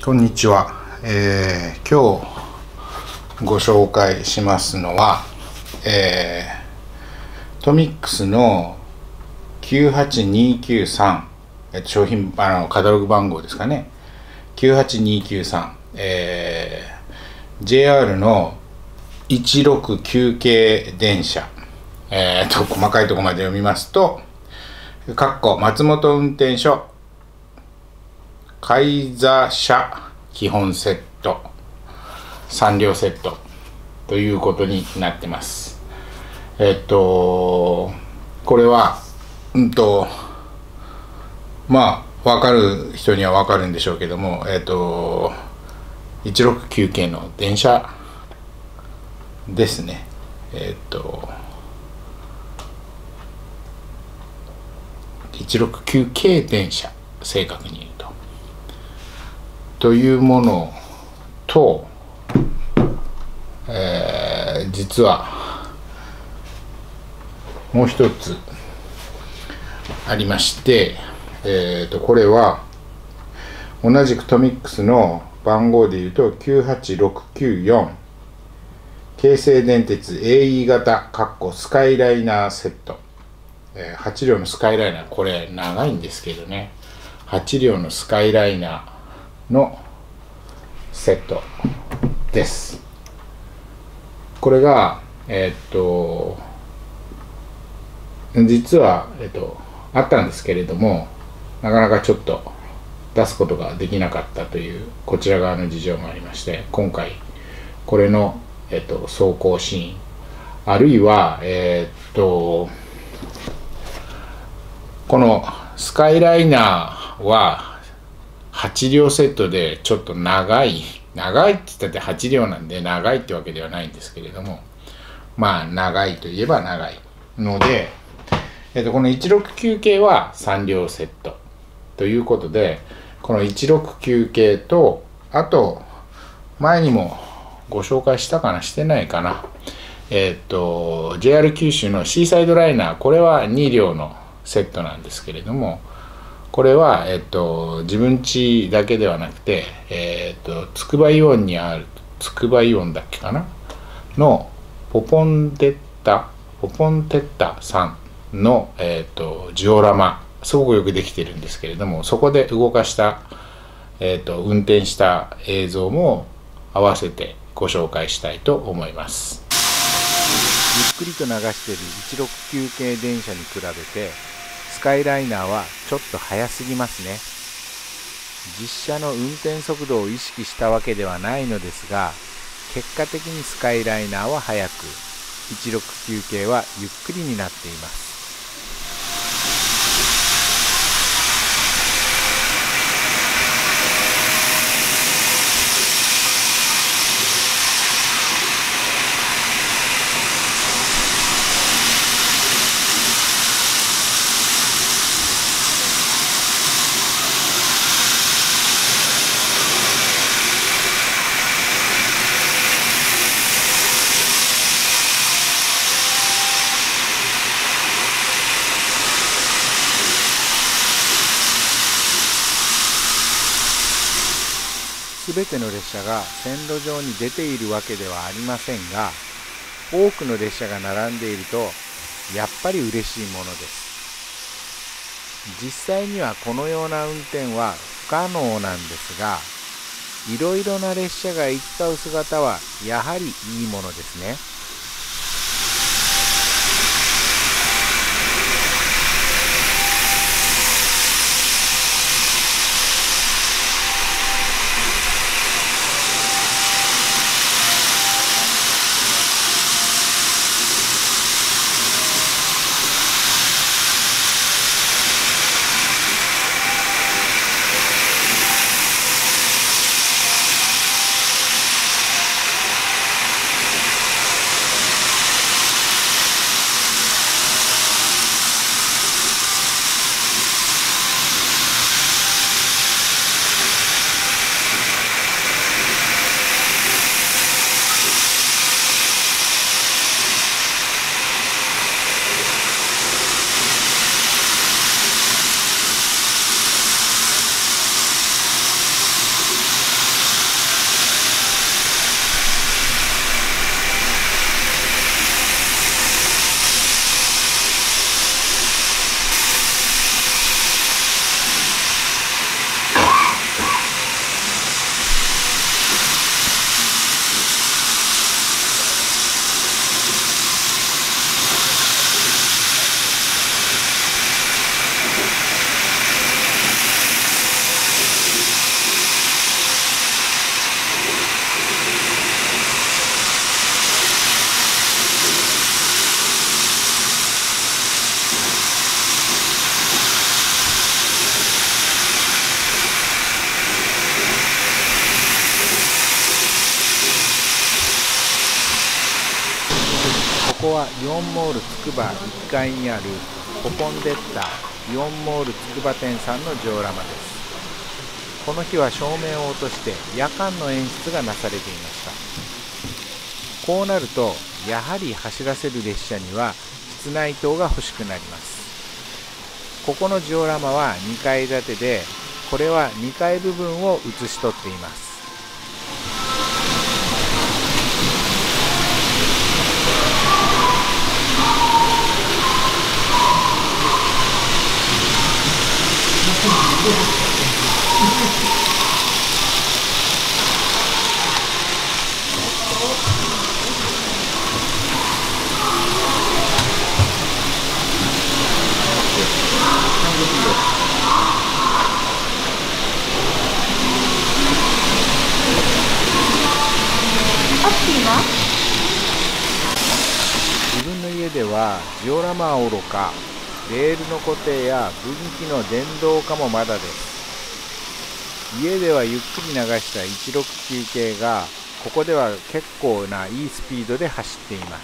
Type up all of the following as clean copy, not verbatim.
こんにちは。今日ご紹介しますのは、トミックスの98293、商品カタログ番号ですかね。98293、JR の169系電車、細かいところまで読みますと、松本運転所貝座車基本セット3両セットということになってます。これはまあ分かる人には分かるんでしょうけども、169系の電車ですね。169系電車、正確に言うというものと、実はもう一つありまして、これは同じくトミックスの番号でいうと98694京成電鉄 AE 型スカイライナーセット、8両のスカイライナー、これ長いんですけどね、8両のスカイライナーのセットです。これが実はあったんですけれども、なかなかちょっと出すことができなかったというこちら側の事情がありまして、今回これの走行シーン、あるいはこのスカイライナーは8両セットでちょっと長いって言ったって8両なんで長いってわけではないんですけれども、まあ長いといえば長いので、この169系は3両セットということで、この169系と、あと前にもご紹介したかな、してないかな、JR 九州のシーサイドライナー、これは2両のセットなんですけれども、これは、自分家だけではなくて、つくばイオンにある、つくばイオンだっけかなのポポンテッタさんの、ジオラマ、すごくよくできてるんですけれども、そこで動かした、運転した映像も合わせてご紹介したいと思います。ゆっくりと流している169系電車に比べてスカイライナーはちょっと速すぎますね。実車の運転速度を意識したわけではないのですが、結果的にスカイライナーは速く、169系はゆっくりになっています。すべての列車が線路上に出ているわけではありませんが、多くの列車が並んでいるとやっぱり嬉しいものです。実際にはこのような運転は不可能なんですが、いろいろな列車が行き交う姿はやはりいいものですね。 こはイオンモールつくば1階にあるコポンデッタイオンモールつくば店さんのジオラマです。この日は照明を落として夜間の演出がなされていました。こうなるとやはり走らせる列車には室内灯が欲しくなります。ここのジオラマは2階建てで、これは2階部分を写し取っています。自分の家ではジオラマはおろか、レールの固定や分岐の電動化もまだです。家ではゆっくり流した169系がここでは結構ないいスピードで走っています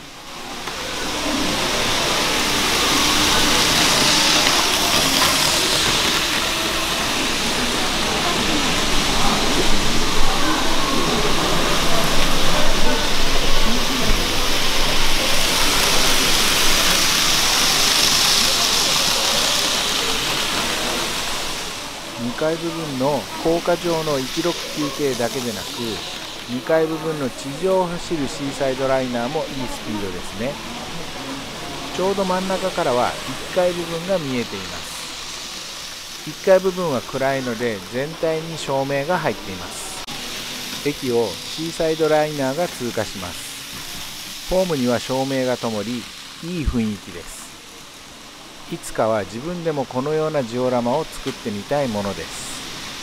。2階部分の高架上の169系だけでなく、2階部分の地上を走るシーサイドライナーもいいスピードですね。ちょうど真ん中からは1階部分が見えています。1階部分は暗いので全体に照明が入っています。駅をシーサイドライナーが通過します。ホームには照明が灯り、いい雰囲気です。いつかは自分でもこのようなジオラマを作ってみたいものです。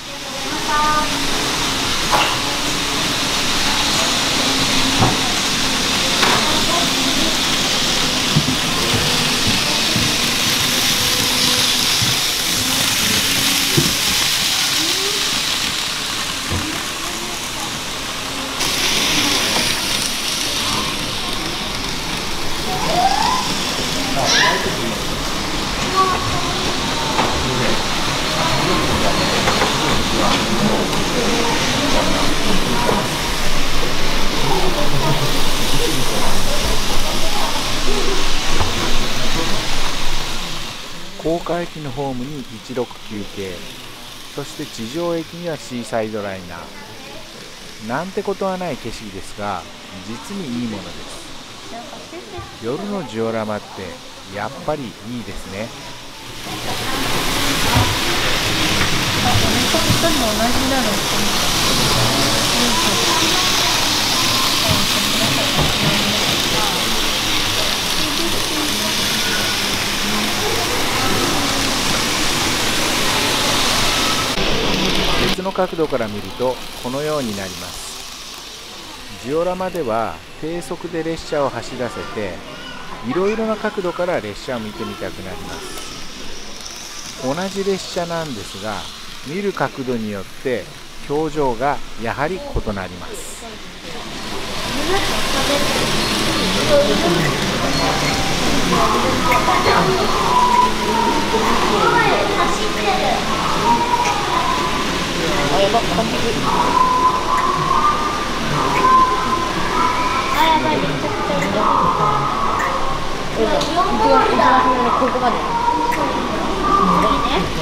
高架駅のホームに169系、そして地上駅にはシーサイドライナー。なんてことはない景色ですが、実にいいものです。夜のジオラマってやっぱりいいですね。別の角度から見るとこのようになります。ジオラマでは低速で列車を走らせて、いろいろな角度から列車を見てみたくなります。同じ列車なんですが、見る角度によって表情がやはり異なります。 やばっ、完璧。やばい、めちゃくちゃいい。一番初めのここまで。いいね。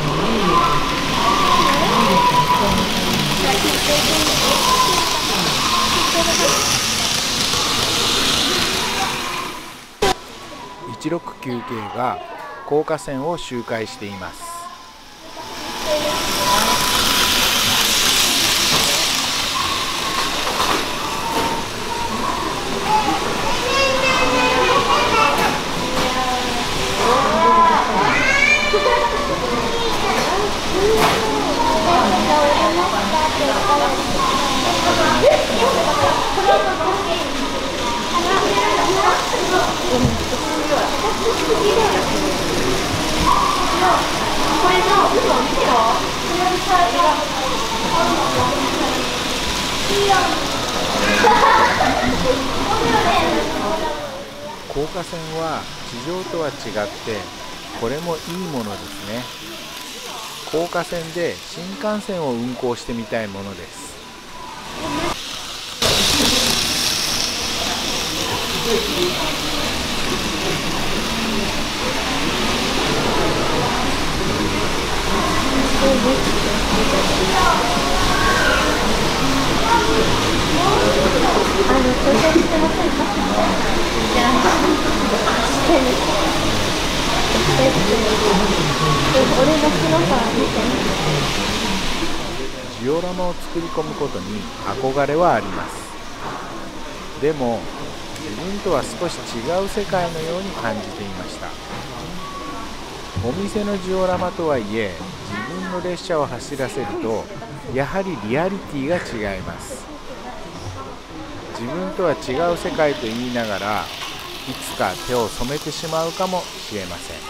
169系が高架線を周回しています。 高架線は地上とは違ってこれもいいものですね。高架線で新幹線を運行してみたいものです。 調整してませんか？じゃあ、俺の黒さ見てね。 ジオラマを作り込むことに憧れはあります。でも自分とは少し違う世界のように感じていました。お店のジオラマとはいえ自分の列車を走らせるとやはりリアリティが違います。自分とは違う世界と言いながらいつか手を染めてしまうかもしれません。